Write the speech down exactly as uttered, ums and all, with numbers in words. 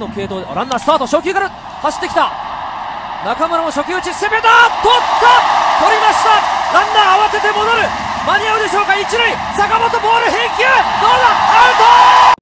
の継投で、ランナースタート、初球から走ってきた。中村も初球打ち、攻めた、取った取りました。ランナー慌てて戻る。間に合うでしょうか、一塁。坂本ボール返球、どうだ、アウトー